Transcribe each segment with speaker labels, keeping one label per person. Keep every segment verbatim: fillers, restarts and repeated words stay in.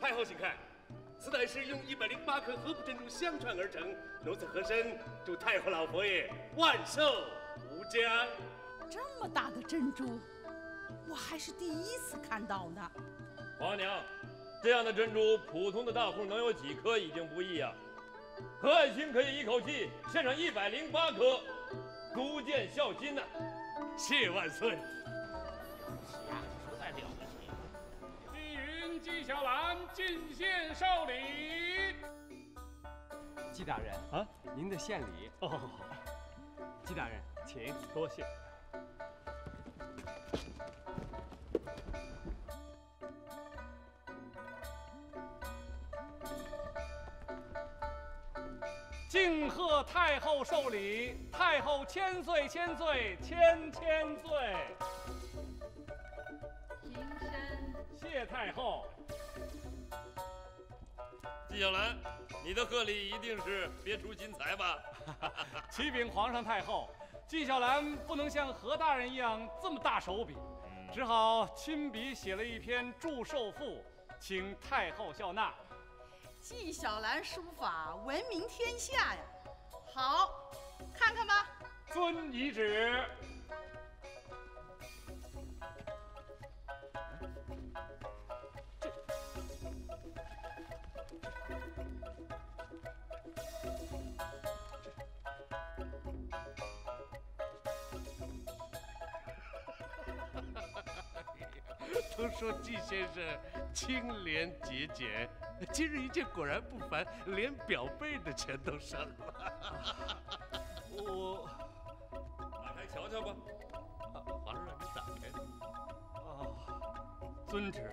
Speaker 1: 太后，请看，此乃是用一百零八颗合浦珍珠相串而成，奴才和珅祝太后老佛爷万寿无疆。
Speaker 2: 这么大的珍珠，我还是第一次看到呢。
Speaker 3: 皇娘，这样的珍珠，普通的大户能有几颗已经不易啊。和爱卿可以一口气献上一百零八颗，足见孝心呐、啊。
Speaker 1: 谢万岁。
Speaker 4: 呀，实在了不起。
Speaker 5: 纪云、纪晓岚进献寿礼。
Speaker 6: 纪大人啊，您的献礼。
Speaker 7: 哦，
Speaker 6: 纪大人，请。
Speaker 7: 多谢。
Speaker 5: 敬贺太后寿礼，太后千岁千岁千千岁。
Speaker 8: 平身。
Speaker 5: 谢太后。
Speaker 3: 纪晓岚，你的贺礼一定是别出心裁吧？
Speaker 5: 启禀皇上太后，纪晓岚不能像何大人一样这么大手笔，嗯、只好亲笔写了一篇祝寿赋，请太后笑纳。
Speaker 2: 纪晓岚书法闻名天下呀！好，看看吧。
Speaker 5: 遵懿旨。
Speaker 1: 都说纪先生清廉节俭，今日一见果然不凡，连表背的钱都省了。
Speaker 5: 我
Speaker 3: 打开瞧瞧吧。
Speaker 1: 啊、皇上让你打开。
Speaker 5: 啊，遵旨。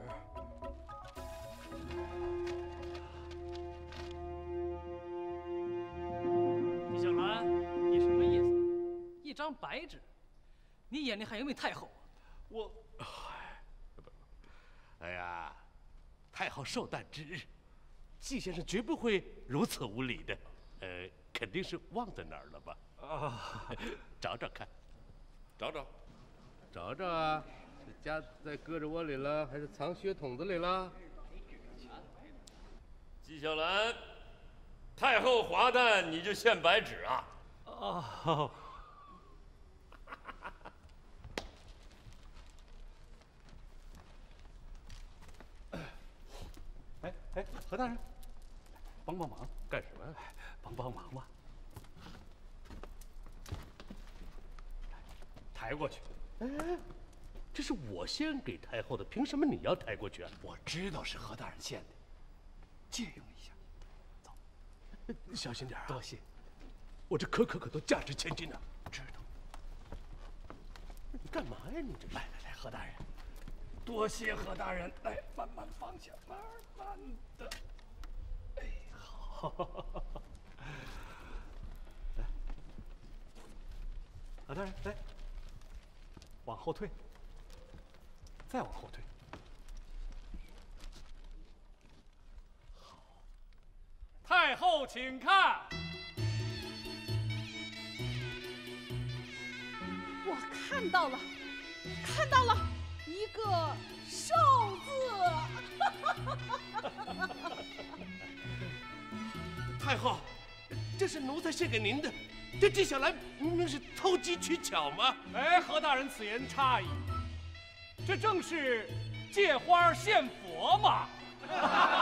Speaker 7: 纪晓岚，你什么意思？一张白纸，你眼里还有没有太后？
Speaker 5: 我。
Speaker 1: 哎呀，太后寿诞之日，纪先生绝不会如此无礼的。呃，肯定是忘在哪儿了吧？啊，找找看，
Speaker 3: 找找，
Speaker 1: 找找啊！是夹在胳肢窝里了，还是藏血桶子里了？
Speaker 3: 纪晓岚，太后华诞，你就献白纸啊？
Speaker 5: 啊。哎哎，何大人，帮帮忙！
Speaker 1: 干什么？
Speaker 5: 帮帮忙吧！抬过去。
Speaker 1: 哎，这是我献给太后的，凭什么你要抬过去啊？
Speaker 5: 我知道是何大人献的，借用一下。走，
Speaker 1: 小心点啊！
Speaker 5: 多谢。
Speaker 1: 我这颗颗可都价值千金呢。
Speaker 5: 知道。
Speaker 1: 你干嘛呀？你这是？
Speaker 5: 来来来，何大人。多谢何大人，来慢慢放下，慢慢的。哎，好。来，何大人，来，往后退，再往后退。好，太后请看。
Speaker 2: 我看到了，看到了。一个寿字，
Speaker 1: 太后，这是奴才献给您的。这纪晓岚明明是偷机取巧吗？
Speaker 5: 哎，何大人此言差矣，这正是借花献佛嘛。